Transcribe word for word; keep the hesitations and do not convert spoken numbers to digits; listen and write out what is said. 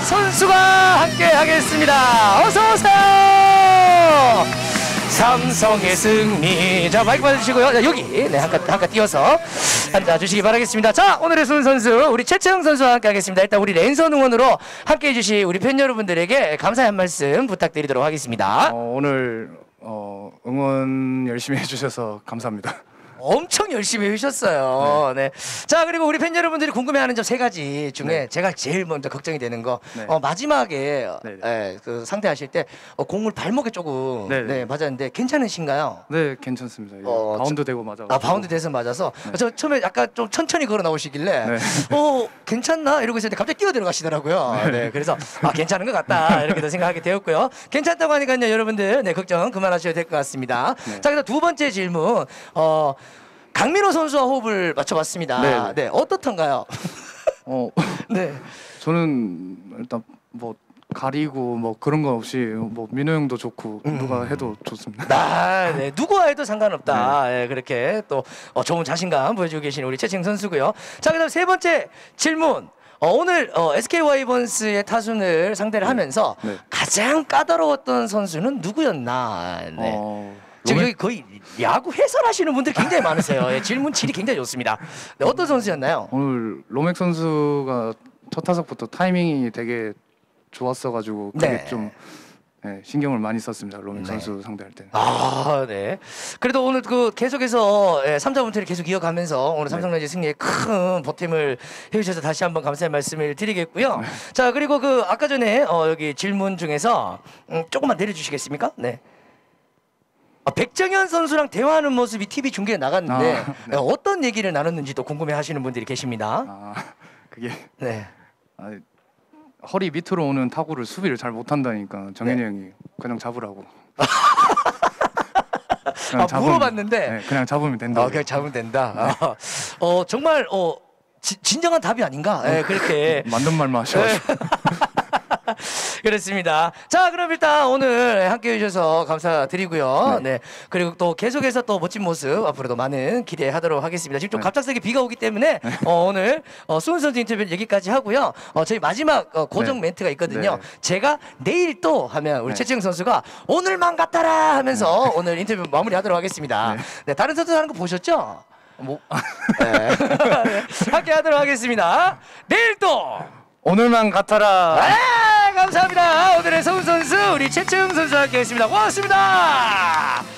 선수가 함께 하겠습니다. 어서 오세요. 삼성의 승리. 자, 마이크 받으시고요. 자, 여기 네, 한칸 한칸 띄어서 앉아주시기 바라겠습니다. 자, 오늘의 순 선수 우리 최채영 선수와 함께 하겠습니다. 일단 우리 랜선 응원으로 함께 해주신 우리 팬 여러분들에게 감사의 한 말씀 부탁드리도록 하겠습니다. 어, 오늘 어, 응원 열심히 해주셔서 감사합니다. 엄청 열심히 해주셨어요. 네. 네. 자, 그리고 우리 팬 여러분들이 궁금해하는 점 세 가지 중에 네. 제가 제일 먼저 걱정이 되는 거 네. 어, 마지막에 예, 그 상대하실 때 어, 공을 발목에 조금 네, 네, 맞았는데 괜찮으신가요? 네, 괜찮습니다. 어, 바운드 저, 되고 맞아. 아, 바운드 돼서 맞아서 네. 저 처음에 약간 좀 천천히 걸어 나오시길래 네. 어 괜찮나 이러고 있었는데 갑자기 뛰어 들어가시더라고요. 네. 네, 그래서 아 괜찮은 것 같다 이렇게 생각하게 되었고요. 괜찮다고 하니까요, 여러분들 네 걱정 그만하셔도 될 것 같습니다. 네. 자, 그래서 두 번째 질문. 어. 강민호 선수와 호흡을 맞춰봤습니다. 네, 네. 어떻던가요? 어, 네. 저는 일단 뭐 가리고 뭐 그런 거 없이 뭐 민호 형도 좋고 음. 누가 해도 좋습니다. 아, 네. 누구와 해도 상관없다. 네. 네, 그렇게 또 어, 좋은 자신감 보여주고 계신 우리 최채영 선수고요. 자, 그다음 세 번째 질문. 어, 오늘 어, 에스케이 와이번스의 타순을 상대를 네. 하면서 네. 가장 까다로웠던 선수는 누구였나? 네. 어... 지금 여기 거의 야구 해설하시는 분들이 굉장히 많으세요. 예, 질문 질이 굉장히 좋습니다. 네, 어떤 선수였나요? 오늘 로맥 선수가 첫 타석부터 타이밍이 되게 좋았어가지고 그게 네. 좀 네, 신경을 많이 썼습니다. 로맥 네. 선수 상대할 때는. 아, 네. 그래도 오늘 그 계속해서 예, 삼 자 분투를 계속 이어가면서 오늘 삼성라이즈 네. 승리에 큰 보탬을 해주셔서 다시 한번 감사의 말씀을 드리겠고요. 네. 자, 그리고 그 아까 전에 어, 여기 질문 중에서 음, 조금만 내려주시겠습니까? 네. 아, 백정현 선수랑 대화하는 모습이 티비 중계에 나갔는데 아, 네. 어떤 얘기를 나눴는지도 궁금해하시는 분들이 계십니다. 아, 그게 네. 아, 허리 밑으로 오는 타구를 수비를 잘 못한다니까 정현이 네. 형이 그냥 잡으라고. 그냥 아, 잡으면, 물어봤는데 네, 그냥 잡으면 된다. 아, 그냥 잡으면 된다. 네. 아, 어 정말 어 지, 진정한 답이 아닌가? 네, 그렇게 맞는 말만 하셔가지고. 그렇습니다. 자, 그럼 일단 오늘 함께 해주셔서 감사드리고요. 네. 네. 그리고 또 계속해서 또 멋진 모습 앞으로도 많은 기대하도록 하겠습니다. 지금 좀 네. 갑작스럽게 비가 오기 때문에 네. 어, 오늘 어, 수훈 선수 인터뷰 여기까지 하고요. 어, 저희 마지막 어, 고정 네. 멘트가 있거든요. 네. 제가 내일 또 하면 우리 네. 최채영 선수가 오늘만 같아라 하면서 네. 오늘 인터뷰 마무리하도록 하겠습니다. 네. 네, 다른 선수 하는 거 보셨죠? 뭐 네. 함께 하도록 하겠습니다. 내일 또 오늘만 같아라. 네, 감사합니다. 오늘의 서훈 선수 우리 최채영 선수와 함께했습니다. 고맙습니다.